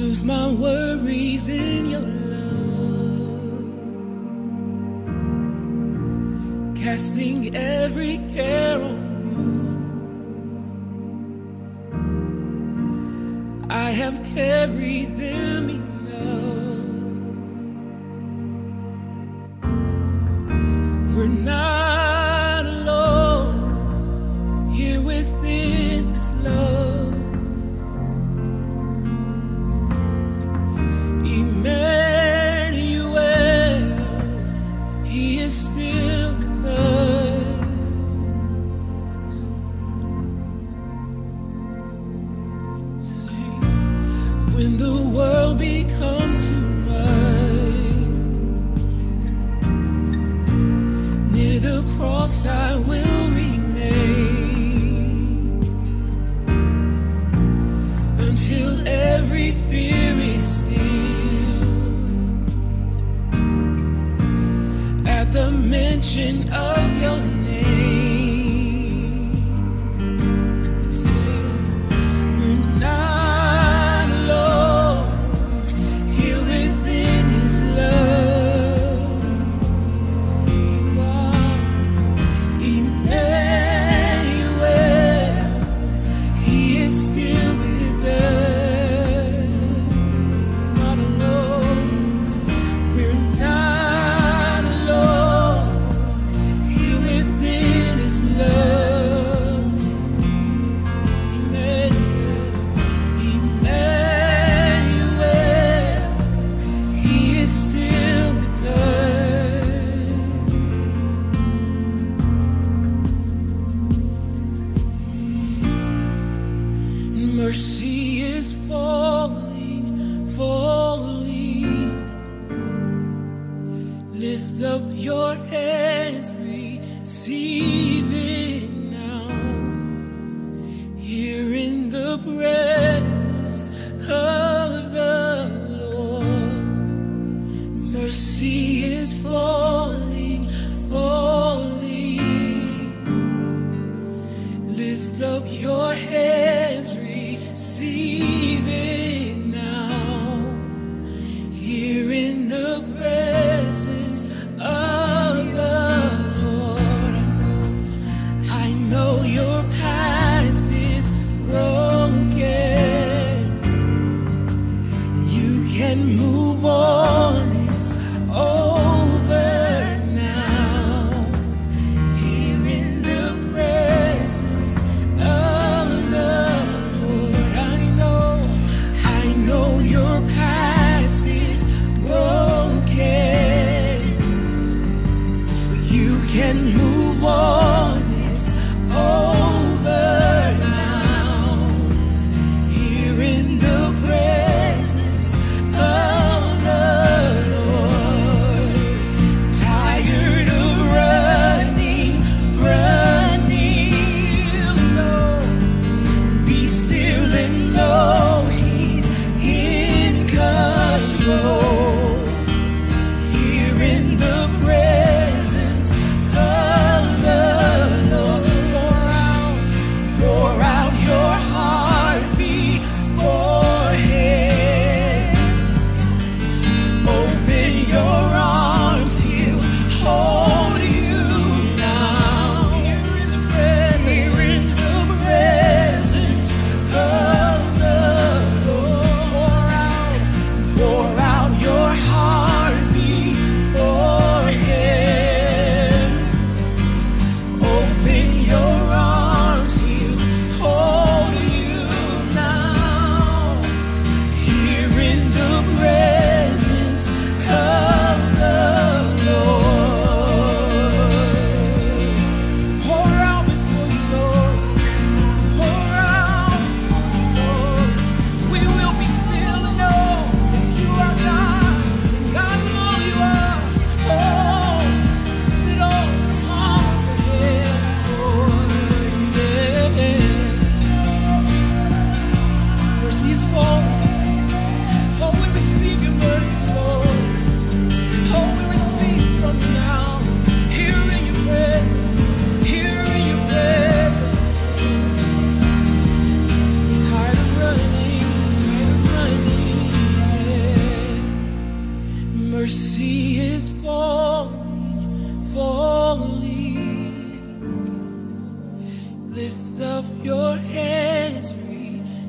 lose my worries in your love, casting every care on you. I have carried them enough. We're not alone here within this love. Emmanuel, he is still good. Sing. When the world becomes too much, near the cross I will remain until every fear is still. At the mention of your name, say, we're not alone here within his love. You are Emmanuel, he is still with us. We're not alone, we're not alone here within his love. Emmanuel, Emmanuel, he is still with us. Mercy is falling, falling. Lift up your hands, receive it now. Here in the presence of the Lord, mercy is falling, falling. Lift up your hands, receive it now. Here in the presence of the Lord, I know your past is broken. You can move on, it's over now. Here in the presence of the Lord, I know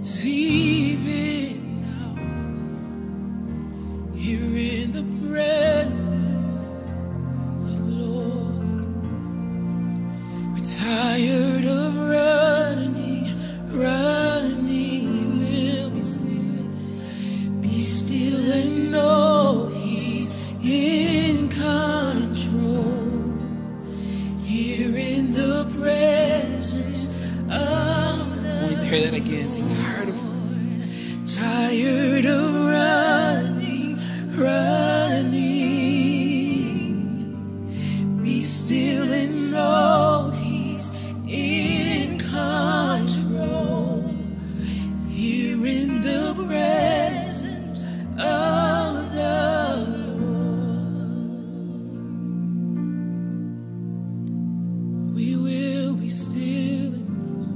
Receive it now. Here in the presence of the Lord. We're tired of running. You will be still. Be still and know He's in control. Here in the presence of the Lord. Someone needs to hear that again. Sing tired of running. Be still and know He's in control. Here in the presence of the Lord, we will be still and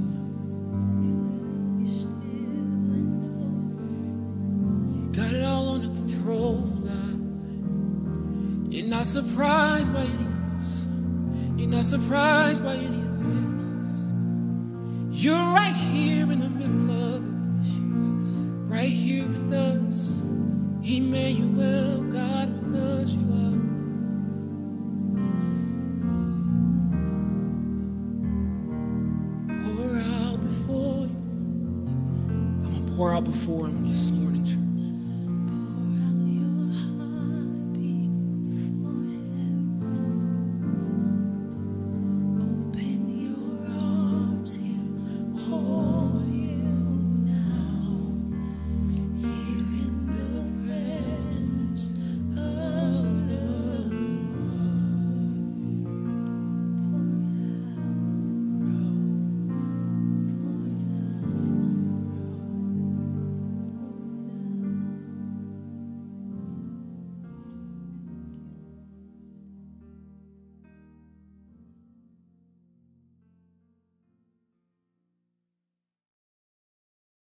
got it all under control, God. You're not surprised by any of this. You're not surprised by any of this. You're right here in the middle of it. Right here with us. Emmanuel, God with us, you are. Pour out before you. Come on, pour out before Him this morning, church.